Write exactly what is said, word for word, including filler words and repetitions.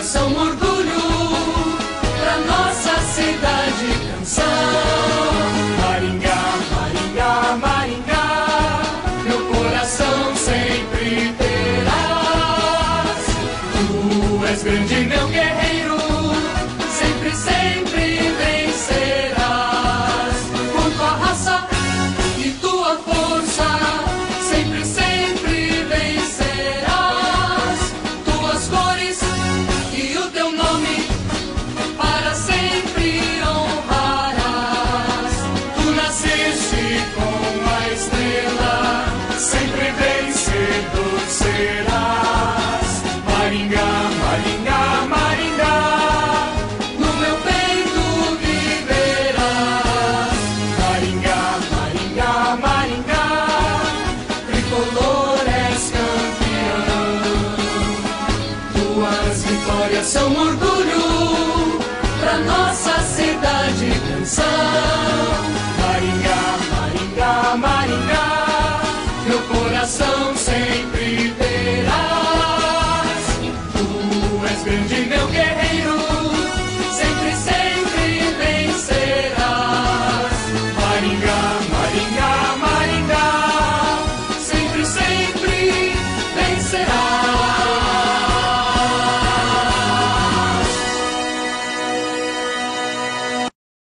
são um orgulho pra nossa cidade, canção. Maringá, Maringá, Maringá, meu coração sempre terás. Tu és grande, meu guerreiro, sempre, sempre vencerás. Com tua raça e tua força, sempre, sempre vencerás. Tuas cores e o teu nome, para sempre honrarás. Tu nasceste com a estrela, sempre vencedor serás. Maringá, Maringá, Maringá, no meu peito viverás. Maringá, Maringá, Maringá, tricolor és campeão. Tuas vitórias são orgulho